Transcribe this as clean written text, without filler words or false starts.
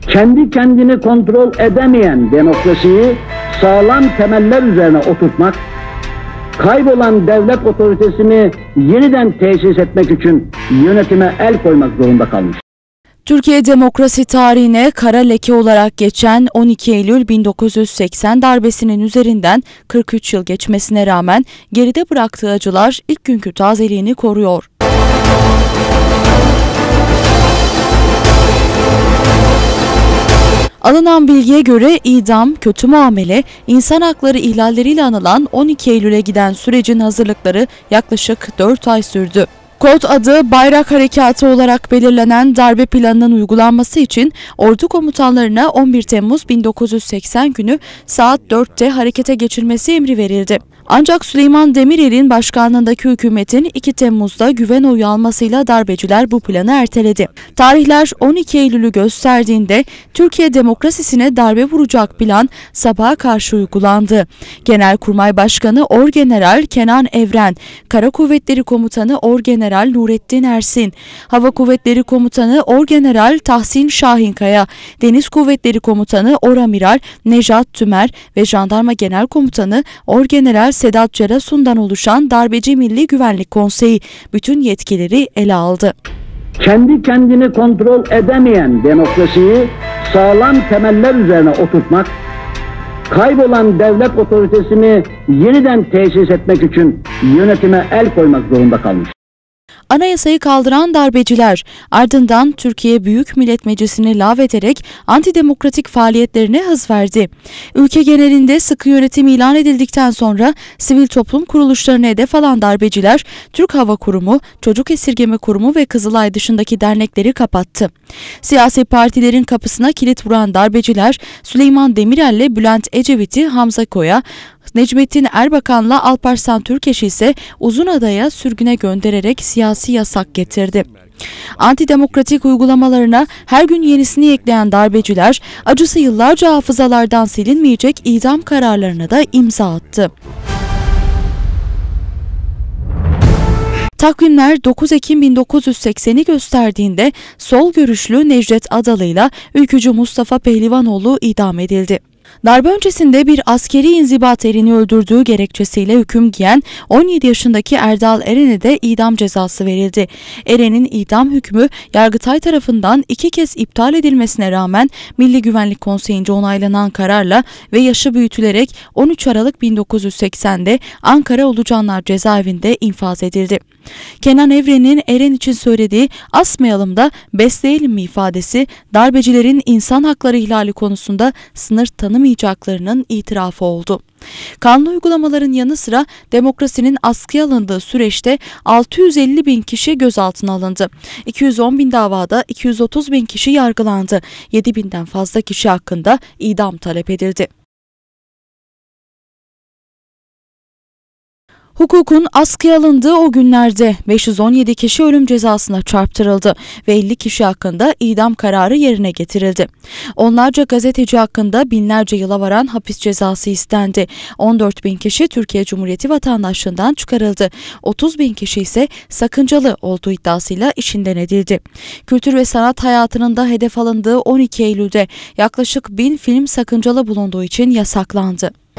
Kendi kendini kontrol edemeyen demokrasiyi sağlam temeller üzerine oturtmak, kaybolan devlet otoritesini yeniden tesis etmek için yönetime el koymak zorunda kalmış. Türkiye demokrasi tarihine kara leke olarak geçen 12 Eylül 1980 darbesinin üzerinden 43 yıl geçmesine rağmen geride bıraktığı acılar ilk günkü tazeliğini koruyor. Alınan bilgiye göre idam, kötü muamele, insan hakları ihlalleriyle anılan 12 Eylül'e giden sürecin hazırlıkları yaklaşık 4 ay sürdü. Kod adı Bayrak Harekatı olarak belirlenen darbe planının uygulanması için ordu komutanlarına 11 Temmuz 1980 günü saat 4'te harekete geçilmesi emri verildi. Ancak Süleyman Demirel'in başkanlığındaki hükümetin 2 Temmuz'da güven oyu almasıyla darbeciler bu planı erteledi. Tarihler 12 Eylül'ü gösterdiğinde Türkiye demokrasisine darbe vuracak plan sabaha karşı uygulandı. Genelkurmay Başkanı Orgeneral Kenan Evren, Kara Kuvvetleri Komutanı Orgeneral Nurettin Ersin, Hava Kuvvetleri Komutanı Orgeneral Tahsin Şahinkaya, Deniz Kuvvetleri Komutanı Oramiral Nejat Tümer ve Jandarma Genel Komutanı Orgeneral Sedat Cerasun'dan oluşan Darbeci Milli Güvenlik Konseyi bütün yetkileri ele aldı. Kendi kendini kontrol edemeyen demokrasiyi sağlam temeller üzerine oturtmak, kaybolan devlet otoritesini yeniden tesis etmek için yönetime el koymak zorunda kalmış. Anayasayı kaldıran darbeciler ardından Türkiye Büyük Millet Meclisi'ni lağvederek antidemokratik faaliyetlerine hız verdi. Ülke genelinde sıkı yönetim ilan edildikten sonra sivil toplum kuruluşlarına hedef alan darbeciler Türk Hava Kurumu, Çocuk Esirgeme Kurumu ve Kızılay dışındaki dernekleri kapattı. Siyasi partilerin kapısına kilit vuran darbeciler Süleyman Demirel'le Bülent Ecevit'i Hamza Koya, Necmettin Erbakan'la Alparslan Türkeş'i ise Uzunada'ya sürgüne göndererek siyasi yasak getirdi. Antidemokratik uygulamalarına her gün yenisini ekleyen darbeciler, acısı yıllarca hafızalardan silinmeyecek idam kararlarına da imza attı. Takvimler 9 Ekim 1980'i gösterdiğinde sol görüşlü Necdet Adalı'yla ülkücü Mustafa Pehlivanoğlu idam edildi. Darbe öncesinde bir askeri inzibat erini öldürdüğü gerekçesiyle hüküm giyen 17 yaşındaki Erdal Eren'e de idam cezası verildi. Eren'in idam hükmü Yargıtay tarafından 2 kez iptal edilmesine rağmen Milli Güvenlik Konseyi'nce onaylanan kararla ve yaşı büyütülerek 13 Aralık 1980'de Ankara Ulucanlar Cezaevinde infaz edildi. Kenan Evren'in Eren için söylediği "asmayalım da besleyelim" mi ifadesi darbecilerin insan hakları ihlali konusunda sınır tanımayacaklarının itirafı oldu. Kanlı uygulamaların yanı sıra demokrasinin askıya alındığı süreçte 650 bin kişi gözaltına alındı. 210 bin davada 230 bin kişi yargılandı. 7 binden fazla kişi hakkında idam talep edildi. Hukukun askıya alındığı o günlerde 517 kişi ölüm cezasına çarptırıldı ve 50 kişi hakkında idam kararı yerine getirildi. Onlarca gazeteci hakkında binlerce yıla varan hapis cezası istendi. 14 bin kişi Türkiye Cumhuriyeti vatandaşlığından çıkarıldı. 30 bin kişi ise sakıncalı olduğu iddiasıyla işinden edildi. Kültür ve sanat hayatının da hedef alındığı 12 Eylül'de yaklaşık 1000 film sakıncalı bulunduğu için yasaklandı.